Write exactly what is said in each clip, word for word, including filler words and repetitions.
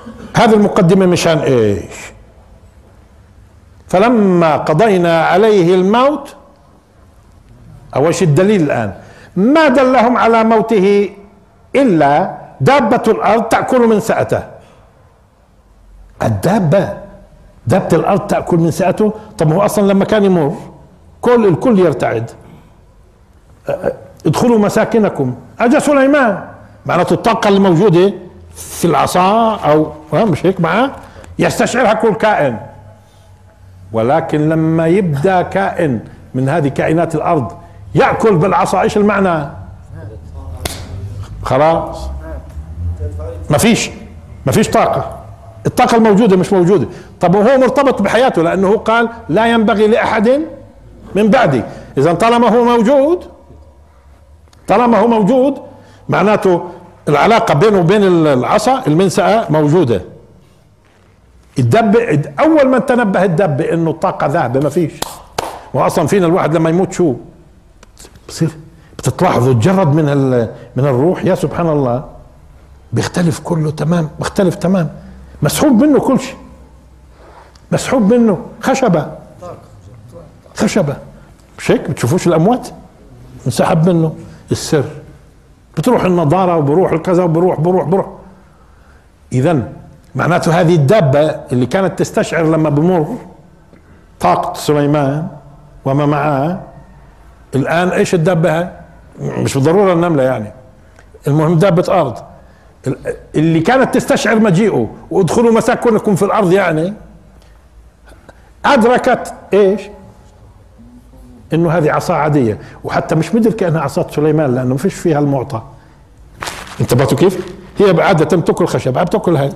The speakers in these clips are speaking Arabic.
هذه المقدمة مشان ايش؟ فلما قضينا عليه الموت، اول شيء الدليل الان ما دلهم على موته الا دابة الارض تأكل من سأته. الدابة دابة الارض تأكل من سأته. طب هو اصلا لما كان يمر كل الكل يرتعد، ادخلوا مساكنكم. اجى سليمان، معناته الطاقة الموجودة في العصا او مش هيك معاه يستشعرها كل كائن. ولكن لما يبدأ كائن من هذه كائنات الارض يأكل بالعصا، ايش المعنى؟ خلاص ما فيش ما فيش طاقة، الطاقة الموجودة مش موجودة. طب وهو مرتبط بحياته، لأنه قال لا ينبغي لأحد من بعدي. إذا طالما هو موجود طالما هو موجود معناته العلاقة بينه وبين العصا المنسأة موجودة. الدب أول ما تنبه الدب إنه الطاقة ذاهبة ما فيش. وأصلا فينا الواحد لما يموت شو بصير؟ بتتلاحظوا تجرد من من الروح، يا سبحان الله بيختلف كله تمام، بيختلف تمام، مسحوب منه كل شيء، مسحوب منه خشبة خشبة مش هيك؟ بتشوفوش الأموات انسحب منه السر، بتروح النضارة وبروح الكذا وبروح بروح بروح. إذا معناته هذه الدابة اللي كانت تستشعر لما بمر طاقة سليمان وما معاه، الآن ايش الدابة هاي؟ مش بالضرورة النملة يعني، المهم دابة أرض اللي كانت تستشعر مجيئه وادخلوا مساكنكم في الأرض، يعني أدركت ايش؟ انه هذه عصا عادية، وحتى مش مثل كأنها عصا سليمان لأنه ما فيش فيها المعطى. انتبهتوا كيف؟ هي عادة بتاكل خشب، بتاكل هاي.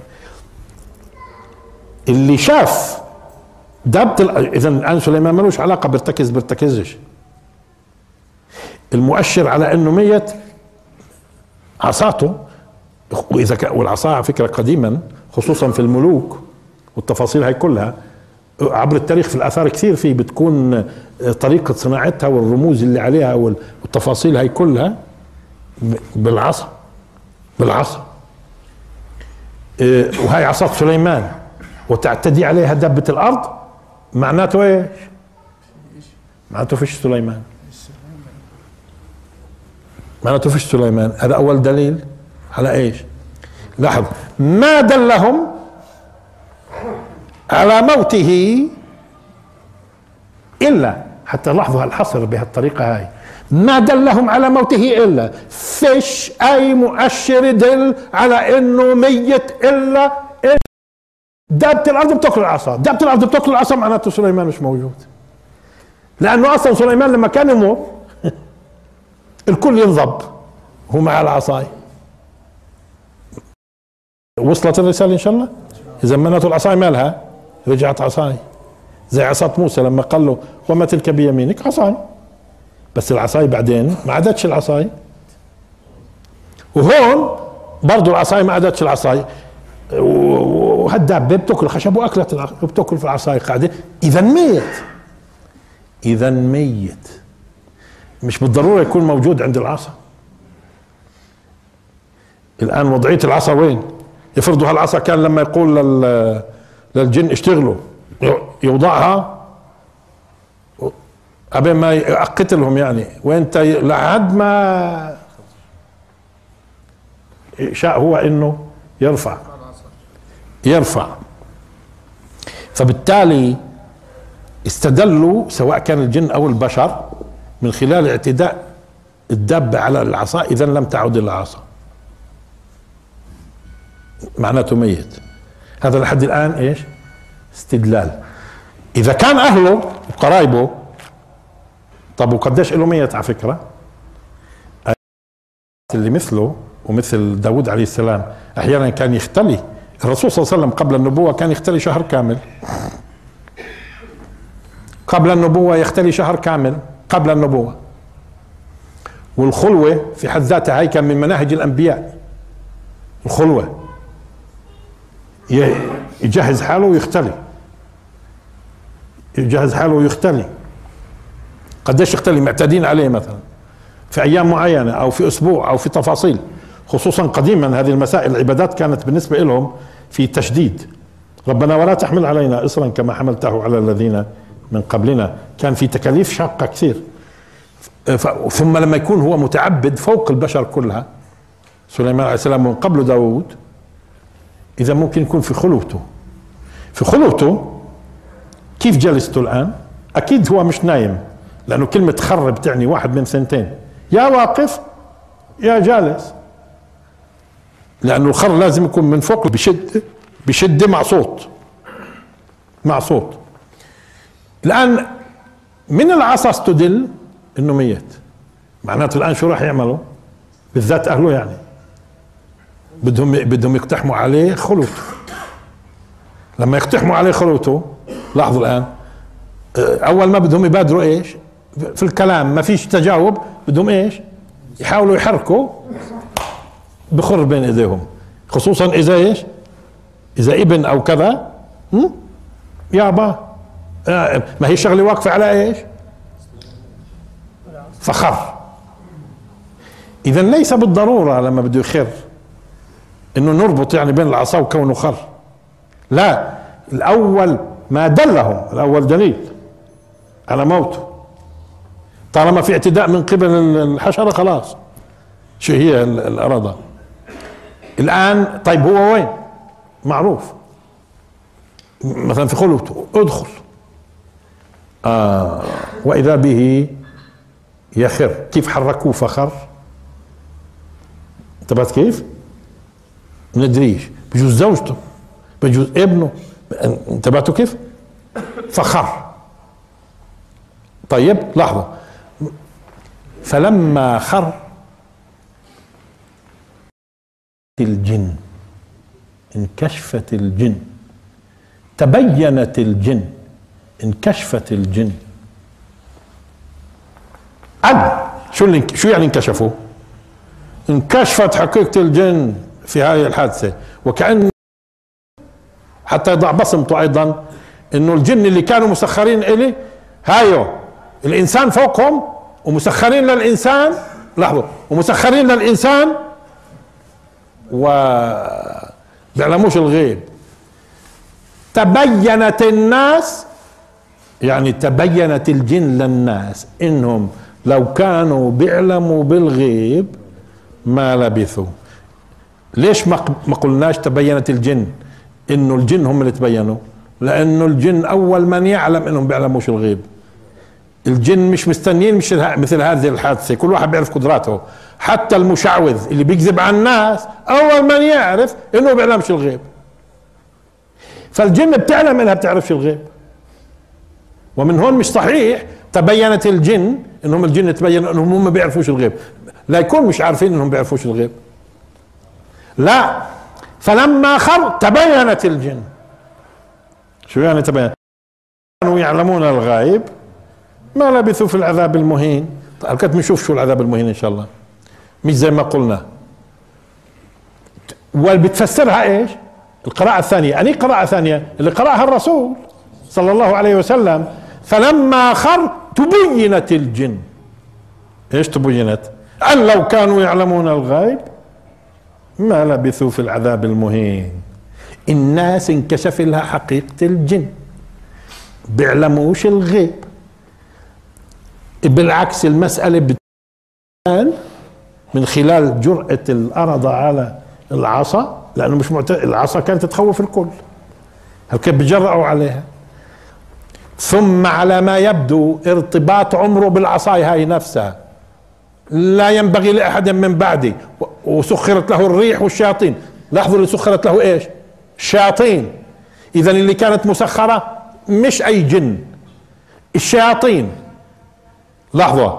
اللي شاف دابة اذا الآن سليمان ملوش علاقة بيرتكز بيرتكزش. المؤشر على انه ميت عصاته، واذا كان والعصا على فكرة قديما خصوصا في الملوك والتفاصيل هاي كلها عبر التاريخ في الآثار كثير فيه بتكون طريقة صناعتها والرموز اللي عليها والتفاصيل هاي كلها بالعصا بالعصا. وهاي عصا سليمان وتعتدي عليها دابة الأرض، معناته ايش؟ معناته فيش سليمان، معناته فيش سليمان. هذا أول دليل على ايش؟ لاحظ ما دلهم على موته إلا، حتى لاحظوا الحصر بهالطريقة هاي، ما دلهم على موته إلا، فيش أي مؤشر يدل على إنه ميت إلا إن دابة الأرض بتاكل العصا. دابة الأرض بتاكل العصا معناته سليمان مش موجود، لأنه أصلا سليمان لما كان يمر الكل ينضب هو مع العصاي. وصلت الرسالة إن شاء الله؟ إذا معناته العصاي مالها رجعت عصاي، زي عصا موسى لما قال له وما تلك بيمينك، عصاي، بس العصاي بعدين ما عادتش العصاي. وهون برضو العصاي ما عادتش العصاي، وهالدابة بتاكل خشب واكلت وبتاكل في العصاي قاعدة. اذا ميت، اذا ميت مش بالضرورة يكون موجود عند العصا. الان وضعية العصا وين؟ يفرضوا هالعصا كان لما يقول لل للجن اشتغلوا يوضعها قبل ما يقتلهم، يعني وانت لحد ما شاء هو انه يرفع يرفع. فبالتالي استدلوا سواء كان الجن او البشر من خلال اعتداء الدابة على العصا، اذا لم تعد العصا معناته ميت. هذا لحد الان ايش؟ استدلال. اذا كان اهله وقرايبه، طب وقديش له ميت على فكرة؟ اللي مثله ومثل داود عليه السلام احيانا كان يختلي. الرسول صلى الله عليه وسلم قبل النبوة كان يختلي شهر كامل، قبل النبوة يختلي شهر كامل قبل النبوة. والخلوة في حد ذاتها هي كان من مناهج الانبياء، الخلوة يجهز حاله ويختلي، يجهز حاله ويختلي. قديش يختلي؟ معتادين عليه مثلا في ايام معينة او في اسبوع او في تفاصيل، خصوصا قديما هذه المسائل العبادات كانت بالنسبة لهم في تشديد. ربنا ولا تحمل علينا إصرا كما حملته على الذين من قبلنا، كان في تكاليف شاقة كثير. ثم لما يكون هو متعبد فوق البشر كلها، سليمان عليه السلام من قبل داود، إذا ممكن يكون في خلوته. في خلوته كيف جلسته الآن؟ أكيد هو مش نايم، لأنه كلمة خر بتعني واحد من ثنتين، يا واقف يا جالس، لأنه الخر لازم يكون من فوق بشد بشدة مع صوت مع صوت. الآن من العصا استدل إنه ميت، معناته الآن شو راح يعملوا؟ بالذات أهله يعني بدهم بدهم يقتحموا عليه خلوته. لما يقتحموا عليه خلوته، لاحظوا الآن أول ما بدهم يبادروا إيش؟ في الكلام ما فيش تجاوب، بدهم إيش؟ يحاولوا يحركوا، بخر بين إيديهم، خصوصا إذا إيش؟ إذا ابن أو كذا، يابا آه ما هي شغلة واقفة على إيش؟ فخر. إذا ليس بالضرورة لما بده يخر إنه نربط يعني بين العصا وكونه خر، لا، الأول ما دلهم، الأول دليل على موته، طالما في اعتداء من قبل الحشرة خلاص شو هي الأرادة. الآن طيب هو وين؟ معروف، مثلا في خلوته ادخل، آه وإذا به يخر. كيف حركوه فخر؟ انتبهت كيف؟ ندريش، بجوز زوجته، بجوز ابنه، انتبهتوا كيف؟ فخر. طيب لحظة، فلما خر الجن، انكشفت الجن، تبينت الجن، انكشفت الجن. أن شو اللي شو يعني انكشفوا؟ انكشفت حقيقة الجن في هذه الحادثة، وكأن حتى يضع بصمته أيضا إنه الجن اللي كانوا مسخرين إلي هايو الإنسان فوقهم ومسخرين للإنسان، لاحظوا، ومسخرين للإنسان وبيعلموش الغيب. تبينت الناس، يعني تبينت الجن للناس إنهم لو كانوا بيعلموا بالغيب ما لبثوا. ليش ما قلناش تبينت الجن؟ إنه الجن هم اللي تبينوا، لأنه الجن أول من يعلم إنهم بيعلموش الغيب. الجن مش مستنيين مش مثل هذه الحادثة، كل واحد بيعرف قدراته، حتى المشعوذ اللي بيكذب على الناس أول من يعرف إنه بيعلمش الغيب. فالجن بتعلم إنها بتعرفش الغيب، ومن هون مش صحيح تبينت الجن إنهم الجن تبين إنهم هم ما بيعرفوش الغيب، لا يكون مش عارفين إنهم بيعرفوش الغيب، لا. فلما خر تبينت الجن. شو يعني تبين؟ كانوا يعلمون الغيب ما لبثوا في العذاب المهين. طيب كنت بنشوف شو العذاب المهين ان شاء الله، مش زي ما قلنا. وبتفسرها ايش؟ القراءة الثانية، أني قراءة ثانية اللي قرأها الرسول صلى الله عليه وسلم، فلما خر تبينت الجن. ايش تبينت؟ أن لو كانوا يعلمون الغيب ما لبثوا في العذاب المهين. الناس انكشف لها حقيقة الجن، بيعلموش الغيب. بالعكس المسألة بتبان من خلال جرأة الأرض على العصا، لأنه مش معت... العصا كانت تخوف الكل، هل كيف بجرأوا عليها؟ ثم على ما يبدو ارتباط عمره بالعصاية هاي نفسها، لا ينبغي لأحد من بعدي، وسخرت له الريح والشياطين. لاحظوا اللي سخرت له ايش؟ الشياطين. إذا اللي كانت مسخرة مش أي جن، الشياطين. لاحظوا،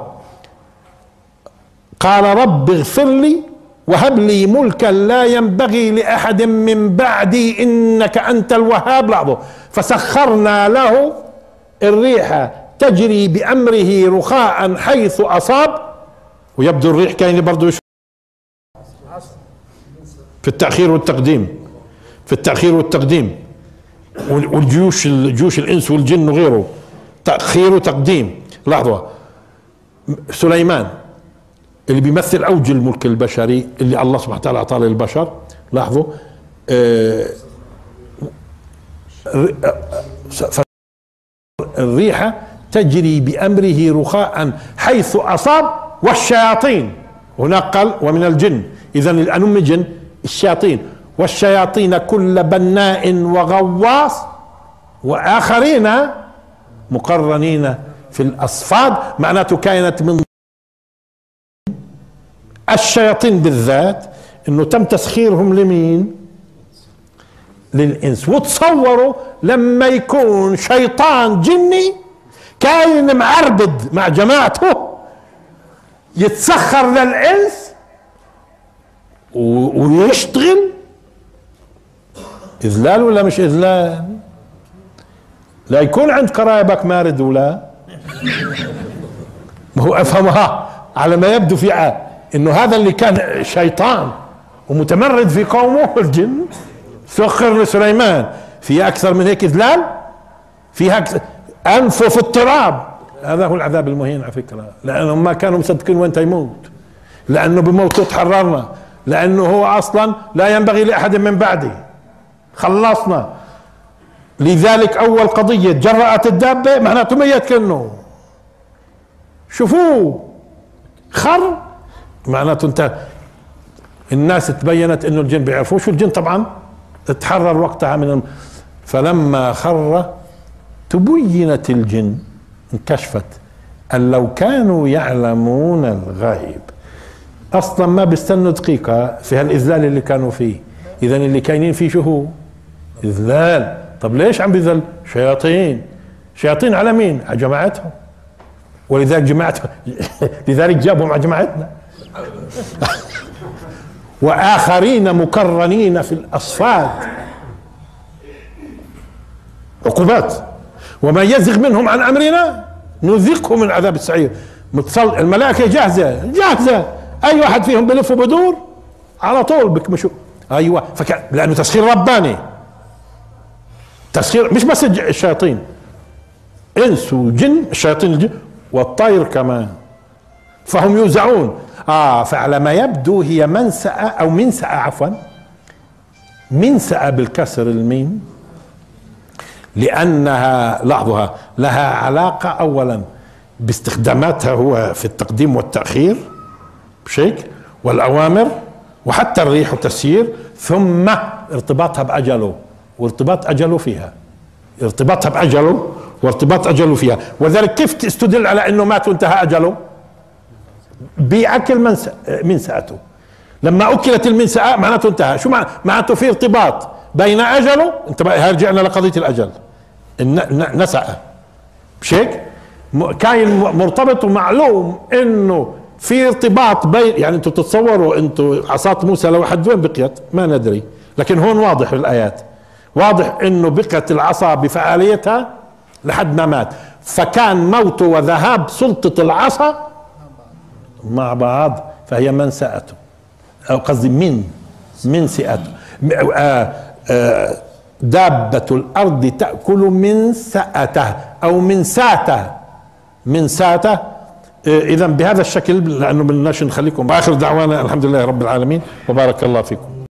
قال رب اغفر لي وهب لي ملكا لا ينبغي لأحد من بعدي إنك أنت الوهاب. لاحظوا، فسخرنا له الريح تجري بأمره رخاء حيث أصاب. ويبدو الريح كاين برضه في التأخير والتقديم، في التأخير والتقديم، والجيوش الجيوش الإنس والجن وغيره، تأخير وتقديم. لاحظوا، سليمان اللي بيمثل اوج الملك البشري اللي الله سبحانه وتعالى اعطاه للبشر. لاحظوا آه الريح تجري بأمره رخاء حيث أصاب، والشياطين هناك قال ومن الجن، إذن الأنم جن الشياطين، والشياطين كل بناء وغواص وآخرين مقرنين في الأصفاد. معناته كانت من الشياطين بالذات انه تم تسخيرهم لمين؟ للإنس. وتصوروا لما يكون شيطان جني كاين معربد مع جماعته يتسخر للإنس ويشتغل. إذلال ولا مش إذلال؟ لا يكون عند قرايبك مارد ولا ما هو أفهمها على ما يبدو في عاد إنه هذا اللي كان شيطان ومتمرد في قومه الجن سخر لسليمان. فيها أكثر من هيك إذلال؟ فيها أكثر أنفه في التراب. هذا هو العذاب المهين على فكرة، لأنهم ما كانوا مصدقين وين يموت، لأنه بموته تحررنا، لأنه هو أصلا لا ينبغي لأحد من بعده، خلصنا. لذلك أول قضية جرأت الدابة معناته ميت كنه، شوفوه خر معناته انت. الناس تبينت انه الجن بيعرفوا شو الجن، طبعا تحرر وقتها من الم... فلما خر تبينت الجن، انكشفت أن لو كانوا يعلمون الغيب اصلا ما بيستنوا دقيقة في هالاذلال اللي كانوا فيه. اذا اللي كاينين فيه شو هو؟ اذلال. طب ليش عم بيذل؟ شياطين. شياطين على مين؟ على جماعتهم، ولذلك جماعتهم لذلك جابهم على جماعتنا. وآخرين مكرنين في الأصفاد، عقوبات. وما يزغ منهم عن أمرنا نذقه من عذاب السعير. الملائكة جاهزة جاهزة، أي واحد فيهم بلف وبدور على طول بكمشوا. أيوة، فكان لأنه تسخير رباني، تسخير مش بس الشياطين، إنس وجن، الشياطين الجن والطير كمان، فهم يوزعون. اه فعلى ما يبدو هي منسأة او منسأة عفوا منسأة بالكسر الميم، لانها لاحظوها لها علاقة اولا باستخداماتها هو في التقديم والتأخير بشيك والاوامر وحتى الريح والتسيير، ثم ارتباطها باجله وارتباط اجله فيها، ارتباطها باجله وارتباط اجله فيها. وذلك كيف تستدل على انه مات وانتهى اجله؟ بأكل منسأته. لما أكلت المنسأة معناته انتهى. شو معناته؟ في ارتباط بين أجله، انت بقى رجعنا لقضية الأجل، نسأ مش هيك؟ كاين مرتبط ومعلوم انه في ارتباط بين، يعني انتم تتصوروا انتم عصا موسى لو حد وين بقيت ما ندري، لكن هون واضح في الآيات، واضح انه بقت العصا بفعاليتها لحد ما مات، فكان موته وذهاب سلطة العصا مع بعض، فهي منسأته او قصدي من منسئته. دابة الارض تأكل منسأته او منساته منساته. اذا بهذا الشكل، لانه بدناش نخليكم. واخر دعوانا الحمد لله رب العالمين وبارك الله فيكم.